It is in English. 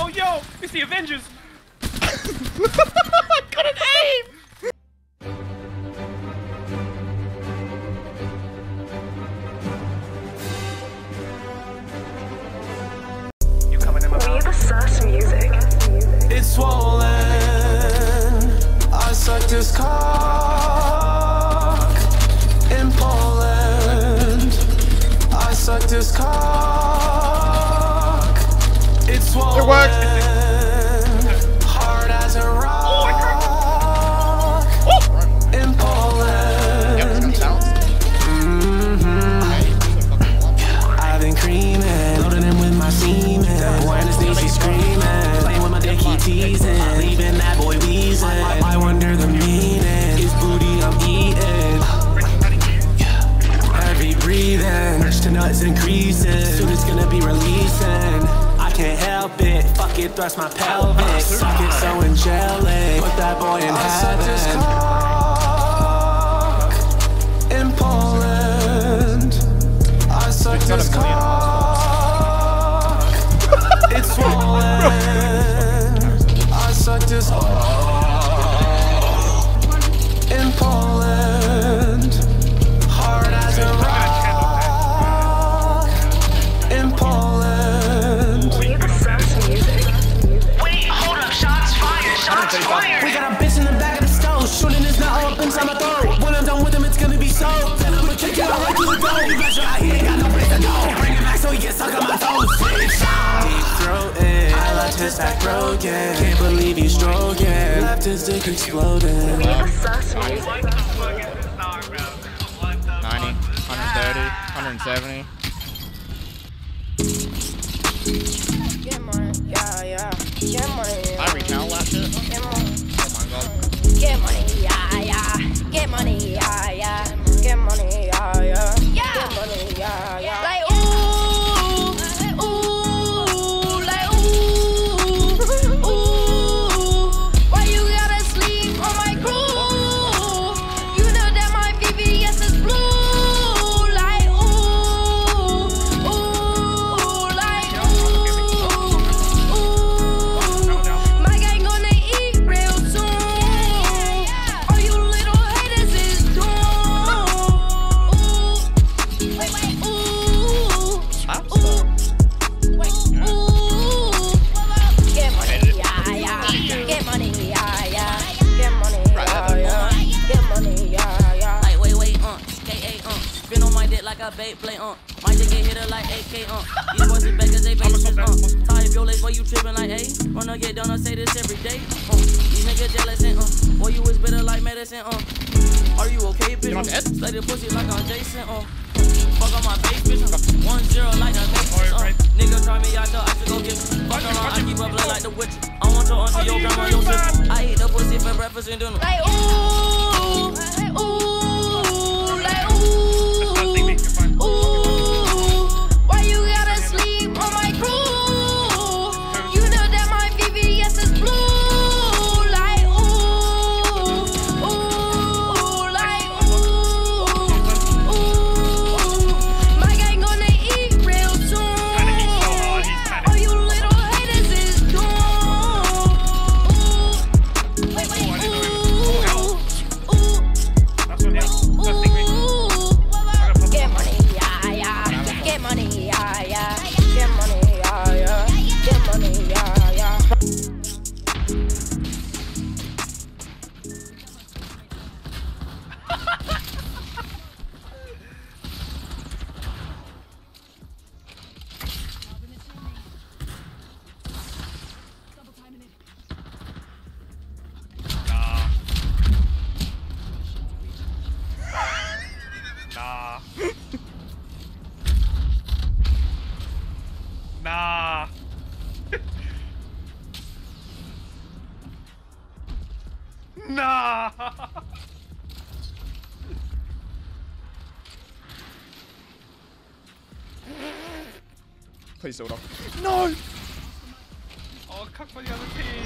yo! It's the Avengers! I couldn't aim! You coming in my mouth? We the sus music. It's swollen. I suck this cock in Poland. I suck this cock. It's swollen. It worked. Hard as a rock in Poland. I've been creaming, loading him with my semen. When it's sneeze, she's screaming. Playing with my dick, he teasing. Leaving that boy wheezing. I wonder the meaning. His booty I'm eating. Heavy breathing. Urge to nuts increasing. Soon it's gonna be releasing. I can't help it. Fuck it, thrust my pelvis. Suck it so angelic. Put that boy in heaven. In Poland. I suck this cock. It's swollen. I suck this in Poland. Hard as a rock. In Poland. We the sus music. Wait, hold up, shots fired, shots fired. We got a bitch in the back of the stove. Shooting his nut all up inside my throat. When I'm done with him, it's gonna be so. Then I'ma kick it out right through the door. You bet your eye, he ain't got no place to go. Bring him back so he can suck on my toes. Deep throating. I left his back broken. Can't believe he's stroking. Left his dick exploding. We the sus music. 90, 130, 170. Get money, yeah, yeah. Get money, yeah. I recount that shit. Get money. Oh my god. Get money, yeah, yeah. Get money, yeah, yeah. Get money, yeah, yeah. Get money, yeah, yeah. Like ooh, ooh, like ooh, ooh. Why you gotta sleep on my crew? You know that my VVS is blue. Like ooh, ooh, like ooh, ooh. My gang gonna eat real soon. All you little haters is doomed. Ooh, wait, ooh, ooh, get money, yeah, yeah. Get money, yeah, yeah. Get money, yeah, yeah. Get money, yeah, yeah. Like wait, KA, spin on my dick like a bait play, my dick get hit her like AK, These boys is back cause they bases, Tie up your legs while you trippin' like, ayy. Wanna get done, I say this every day, These niggas jealous and, boy, you is bitter like medicine, Are you okay, bitch? Slay the pussy like I'm Jason, Fuck on my face, bitch, 1-0 like the Matrix, Nigga try me out there, I should go get me. Fuck on, I keep up blood like the witch. I want your auntie, your grandma, your sister. I eat the pussy for breakfast and dinner. Like ooh, ooh, like ooh, ooh. Why you gotta sleep on my crew? You know that my VVS is blue. Like ooh, ooh, like ooh, ooh. My gang gonna eat real soon. All you little haters is doomed. Ooh, wait, ooh, ooh. Get money, yeah, yeah. Get money, yeah, yeah. Get money, yeah, yeah. Get money, yeah, yeah. Nah. Nah. Please do it off. No. Oh, cuck for the other team.